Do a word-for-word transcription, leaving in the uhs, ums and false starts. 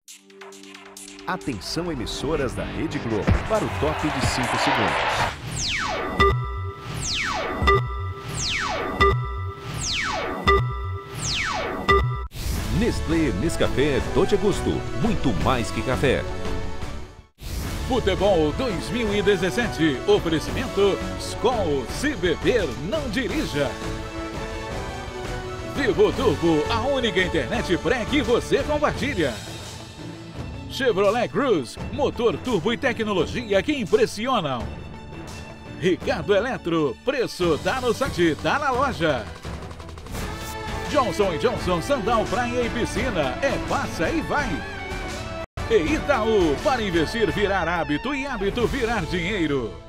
Atenção, emissoras da Rede Globo, para o top de cinco segundos. Nestlé Nescafé Dolce Gusto, muito mais que café. Futebol dois mil e dezessete, oferecimento Skol, se beber não dirija. Vivo Turbo, a única internet pré que você compartilha. Chevrolet Cruze, motor turbo e tecnologia que impressionam. Ricardo Eletro, preço tá no site, tá na loja. Johnson e Johnson, sandal, praia e piscina, é passa e vai. E Itaú, para investir virar hábito e hábito virar dinheiro.